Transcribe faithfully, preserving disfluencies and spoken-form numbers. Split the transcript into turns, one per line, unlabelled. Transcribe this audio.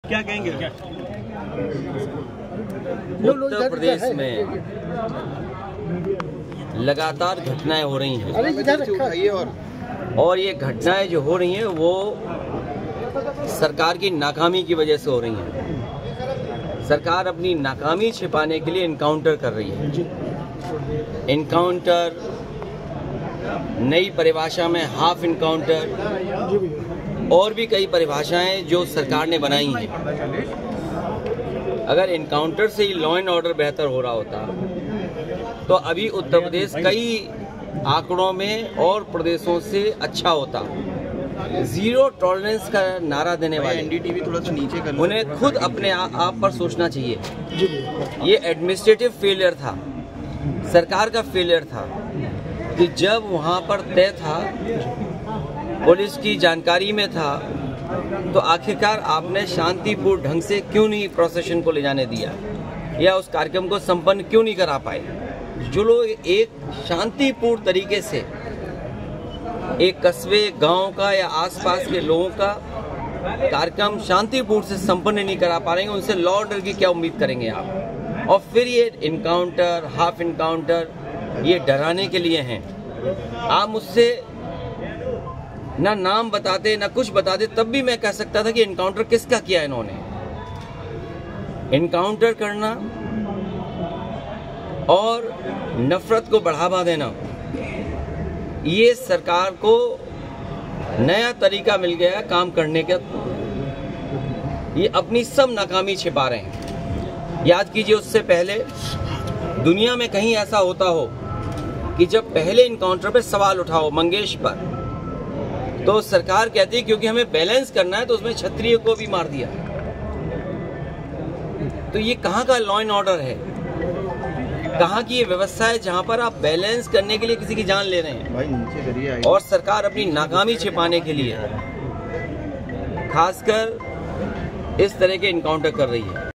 क्या कहेंगे?
उत्तर प्रदेश में लगातार घटनाएं हो रही हैं और ये घटनाएं जो हो रही हैं वो सरकार की नाकामी की वजह से हो रही हैं। सरकार अपनी नाकामी छिपाने के लिए इनकाउंटर कर रही है। इनकाउंटर, नई परिभाषा में हाफ इनकाउंटर और भी कई परिभाषाएं जो सरकार ने बनाई हैं। अगर इनकाउंटर से ही लॉ एंड ऑर्डर बेहतर हो रहा होता तो अभी उत्तर प्रदेश कई आंकड़ों में और प्रदेशों से अच्छा होता। जीरो टॉलरेंस का नारा देने वाले
एनडीटीवी थोड़ा सा नीचे कर,
उन्हें खुद अपने आप पर सोचना चाहिए। ये एडमिनिस्ट्रेटिव फेलियर था, सरकार का फेलियर था कि जब वहां पर तय था, पुलिस की जानकारी में था, तो आखिरकार आपने शांतिपूर्ण ढंग से क्यों नहीं प्रोसेशन को ले जाने दिया या उस कार्यक्रम को संपन्न क्यों नहीं करा पाए? जो लोग एक शांतिपूर्ण तरीके से एक कस्बे, गांव का या आसपास के लोगों का कार्यक्रम शांतिपूर्ण से संपन्न नहीं करा पा रहे हैं, उनसे लॉ ऑर्डर की क्या उम्मीद करेंगे आप? और फिर ये इनकाउंटर, हाफ इनकाउंटर, ये डराने के लिए हैं। आप मुझसे ना नाम बताते ना कुछ बताते, तब भी मैं कह सकता था कि इनकाउंटर किसका किया इन्होंने। इनकाउंटर करना और नफरत को बढ़ावा देना, ये सरकार को नया तरीका मिल गया काम करने का। ये अपनी सब नाकामी छिपा रहे हैं। याद कीजिए, उससे पहले दुनिया में कहीं ऐसा होता हो कि जब पहले इनकाउंटर पे सवाल उठाओ मंगेश पर, तो सरकार कहती है क्योंकि हमें बैलेंस करना है तो उसमें क्षत्रिय को भी मार दिया। तो ये कहाँ का लॉ एंड ऑर्डर है? कहाँ की ये व्यवस्था है जहाँ पर आप बैलेंस करने के लिए किसी की जान ले रहे हैं?
भाई नीचे करिए।
और सरकार अपनी नाकामी छिपाने के लिए खासकर इस तरह के इनकाउंटर कर रही है।